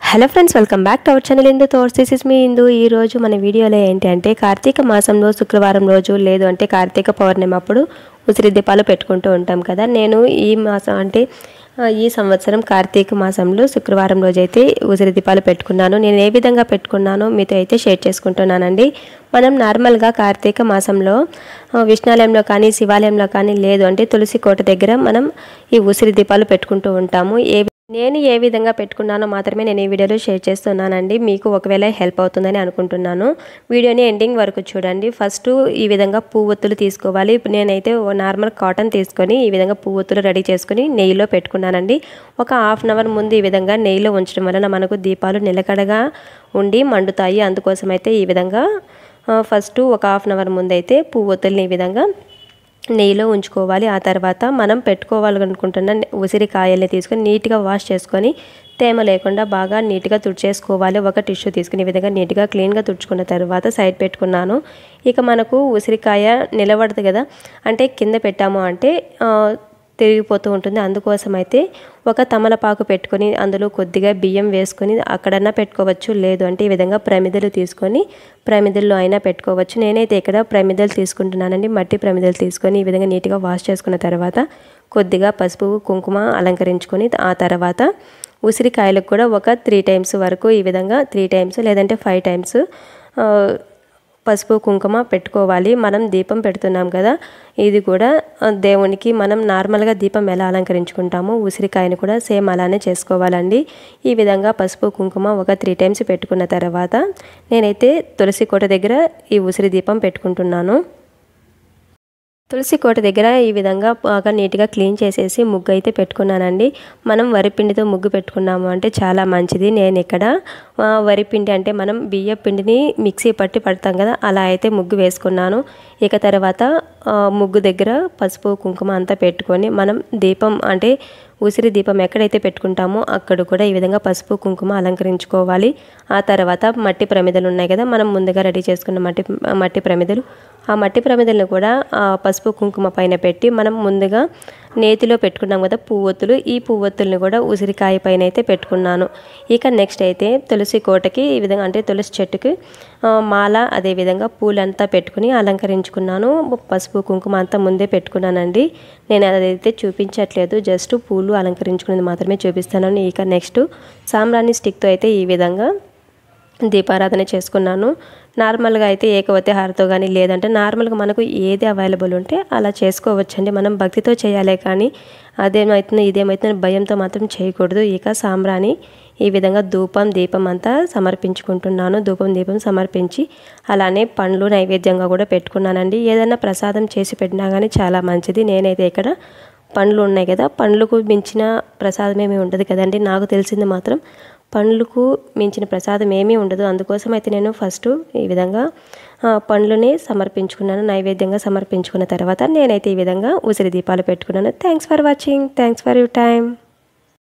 Hello friends, welcome back to our channel Indu thoughts. This is me Indu. ఈ రోజు మన వీడియోలో ఏంటి అంటే కార్తీక మాసంలో శుక్రవారం రోజు లేదు అంటే కార్తీక పౌర్ణమి అప్పుడు ఉసిరి దీపాలు పెట్టుకుంటూ ఉంటాం కదా. నేను ఈ మాసం అంటే ఈ సంవత్సరం కార్తీక మాసంలో శుక్రవారం రోజు అయితే ఉసిరి దీపాలు పెట్టుకున్నాను. నేను ఏ విధంగా పెట్టుకున్నానో మీతో అయితే షేర్ చేసుకుంటున్నానండి. మనం నార్మల్గా కార్తీక మాసంలో విష్ణాలయంలో కానీ శివాలయంలో కానీ లేదు అంటే తులసికోట దగ్గర మనం ఈ ఉసిరి దీపాలు పెట్టుకుంటూ ఉంటాము. నేను ఏ విధంగా పెట్టుకున్నానో మాత్రమే నేను ఈ వీడియోలో షేర్ చేస్తున్నానండి. మీకు ఒకవేళ హెల్ప్ అవుతుందని అనుకుంటున్నాను. వీడియోని ఎండింగ్ వరకు చూడండి. ఫస్ట్ ఈ విధంగా పువ్వొత్తులు తీసుకోవాలి. నేనైతే నార్మల్ కాటన్ తీసుకొని ఈ విధంగా పువ్వొత్తులు రెడీ చేసుకొని నెయ్యిలో పెట్టుకున్నానండి. ఒక హాఫ్ అన్ అవర్ ముందు ఈ విధంగా నెయ్యిలో ఉంచడం వలన మనకు దీపాలు నిలకడగా ఉండి మండుతాయి. అందుకోసం అయితే ఈ విధంగా ఫస్ట్ ఒక హాఫ్ అన్ అవర్ ముందు అయితే పువ్వొత్తుల్ని ఈ విధంగా నెయ్యిలో ఉంచుకోవాలి. ఆ తర్వాత మనం పెట్టుకోవాలనుకుంటున్న ఉసిరికాయల్ని తీసుకొని నీట్గా వాష్ చేసుకొని తేమ లేకుండా బాగా నీట్గా తుడిచేసుకోవాలి. ఒక టిష్యూ తీసుకుని ఈ విధంగా నీట్గా క్లీన్గా తుడుచుకున్న తర్వాత సైడ్ పెట్టుకున్నాను. ఇక మనకు ఉసిరికాయ నిలబడదు కదా, అంటే కింద పెట్టాము అంటే తిరిగిపోతూ ఉంటుంది. అందుకోసం అయితే ఒక తమలపాకు పెట్టుకొని అందులో కొద్దిగా బియ్యం వేసుకొని అక్కడన్నా పెట్టుకోవచ్చు, లేదు అంటే ఈ విధంగా ప్రమిదలు తీసుకొని ప్రమిదల్లో అయినా పెట్టుకోవచ్చు. నేనైతే ఇక్కడ ప్రమిదలు తీసుకుంటున్నానండి. మట్టి ప్రమిదలు తీసుకొని ఈ విధంగా నీట్గా వాష్ చేసుకున్న తర్వాత కొద్దిగా పసుపు కుంకుమ అలంకరించుకొని ఆ తర్వాత ఉసిరికాయలకు కూడా ఒక 3 టైమ్స్ వరకు ఈ విధంగా 3 టైమ్స్ లేదంటే 5 టైమ్స్ పసుపు కుంకుమ పెట్టుకోవాలి. మనం దీపం పెడుతున్నాం కదా, ఇది కూడా దేవునికి మనం నార్మల్గా దీపం ఎలా అలంకరించుకుంటామో ఉసిరికాయని కూడా సేమ్ అలానే చేసుకోవాలండి. ఈ విధంగా పసుపు కుంకుమ ఒక 3 టైమ్స్ పెట్టుకున్న తర్వాత నేనైతే తులసికోట దగ్గర ఈ ఉసిరి దీపం పెట్టుకుంటున్నాను. తులసికోట దగ్గర ఈ విధంగా బాగా నీట్గా క్లీన్ చేసేసి ముగ్గు అయితే పెట్టుకున్నానండి. మనం వరిపిండితో ముగ్గు పెట్టుకున్నాము అంటే చాలా మంచిది. నేను ఇక్కడ వరిపిండి అంటే మనం బియ్య పిండిని మిక్సీ పట్టి పడతాం కదా, అలా అయితే ముగ్గు వేసుకున్నాను. ఇక తర్వాత ముగ్గు దగ్గర పసుపు కుంకుమ అంతా పెట్టుకొని మనం దీపం అంటే ఉసిరి దీపం ఎక్కడైతే పెట్టుకుంటామో అక్కడ కూడా ఈ విధంగా పసుపు కుంకుమ అలంకరించుకోవాలి. ఆ తర్వాత మట్టి ప్రమిదలు ఉన్నాయి కదా, మనం ముందుగా రెడీ చేసుకున్న మట్టి ప్రమిదలు, ఆ మట్టి ప్రమిదలను కూడా పసుపు కుంకుమ పైన పెట్టి మనం ముందుగా నేతిలో పెట్టుకున్నాం కదా పువ్వొత్తులు, ఈ పువ్వొత్తుల్ని కూడా ఉసిరికాయ పైన అయితే పెట్టుకున్నాను. ఇక నెక్స్ట్ అయితే తులసి కోటకి ఈ విధంగా అంటే తులసి చెట్టుకి మాల అదేవిధంగా పూలంతా పెట్టుకుని అలంకరించుకున్నాను. పసుపు కుంకుమ అంతా ముందే పెట్టుకున్నానండి. నేను అదైతే చూపించట్లేదు, జస్ట్ పూలు అలంకరించుకునేది మాత్రమే చూపిస్తాను. ఇక నెక్స్ట్ సాంబ్రాణి స్టిక్తో అయితే ఈ విధంగా దీపారాధన చేసుకున్నాను. నార్మల్గా అయితే ఏకవతి హారతో కానీ లేదంటే నార్మల్గా మనకు ఏది అవైలబుల్ ఉంటే అలా చేసుకోవచ్చండి. మనం భక్తితో చేయాలి కానీ అదేమవుతుందో ఇదేమవుతుందో భయంతో మాత్రం చేయకూడదు. ఇక సాంబ్రాణి ఈ విధంగా ధూపం దీపం అంతా సమర్పించుకుంటున్నాను. ధూపం దీపం సమర్పించి అలానే పండ్లు నైవేద్యంగా కూడా పెట్టుకున్నానండి. ఏదైనా ప్రసాదం చేసి పెట్టినా కానీ చాలా మంచిది. నేనైతే ఇక్కడ పండ్లు ఉన్నాయి కదా, పండ్లకు మించిన ప్రసాదం ఏమీ ఉండదు కదండి. నాకు తెలిసింది మాత్రం పండ్లకు మించిన ప్రసాదం ఏమీ ఉండదు. అందుకోసం అయితే నేను ఫస్ట్ ఈ విధంగా పండ్లని సమర్పించుకున్నాను. నైవేద్యంగా సమర్పించుకున్న తర్వాత నేనైతే ఈ విధంగా ఉసిరి దీపాలు పెట్టుకున్నాను. Thanks for watching. Thanks for your time.